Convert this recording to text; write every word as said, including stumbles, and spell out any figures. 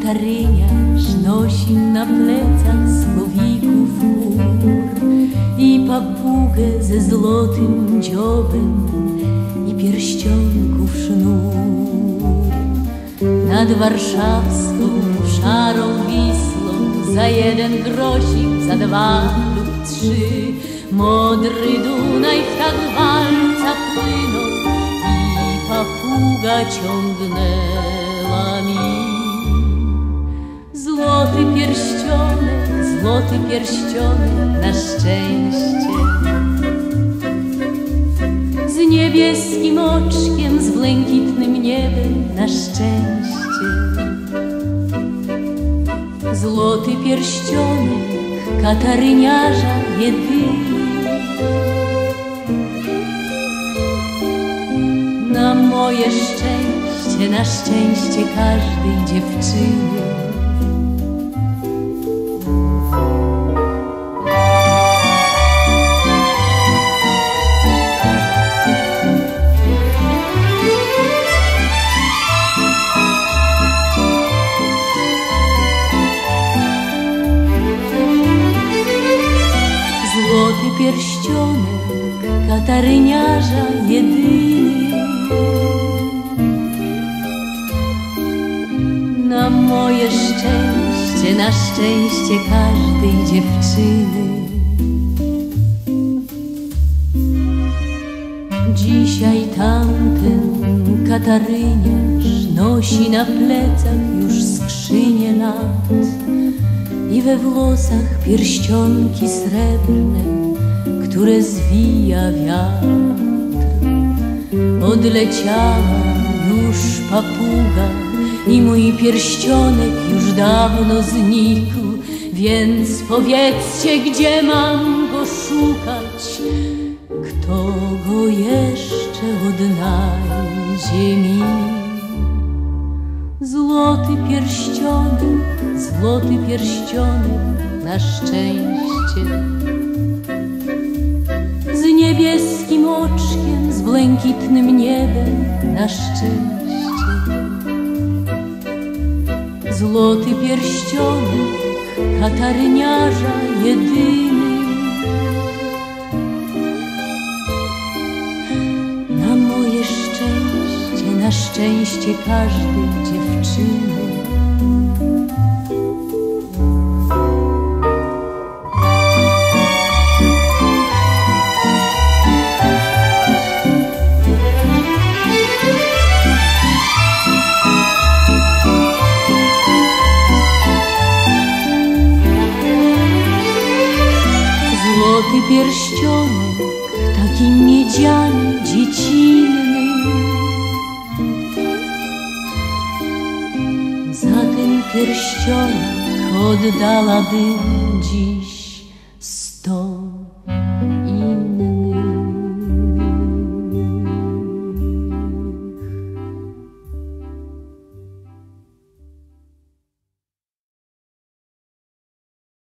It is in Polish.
Kataryniarz nosi na plecach słowików chór i papugę ze złotym dziobem i pierścionków sznur. Nad warszawską szarą Wisłą za jeden grosik, za dwa lub trzy modry Dunaj w tak walca płynął i papuga ciągnęła mi. Złoty pierścionek, złoty pierścionek na szczęście, z niebieskim oczkiem, z błękitnym niebem na szczęście. Złoty pierścionek kataryniarza jedyny, na moje szczęście, na szczęście każdej dziewczyny. Złoty pierścionek kataryniarza jedyny, na moje szczęście, na szczęście każdej dziewczyny. Dzisiaj tamten kataryniarz nosi na plecach już skrzynię lat i we włosach pierścionki srebrne, które zwija wiatr. Odleciała już papuga i mój pierścionek już dawno znikł, więc powiedzcie, gdzie mam go szukać, kto go jeszcze odnajdzie mi. Złoty pierścionek, złoty pierścionek na szczęście, z niebieskim oczkiem, z błękitnym niebem na szczęście. Złoty pierścionek kataryniarza jedyny, na moje szczęście, na szczęście każdej dziewczyny. Złoty pierścionek, taki miedziany, dziecinny, za ten pierścionek oddałabym dziś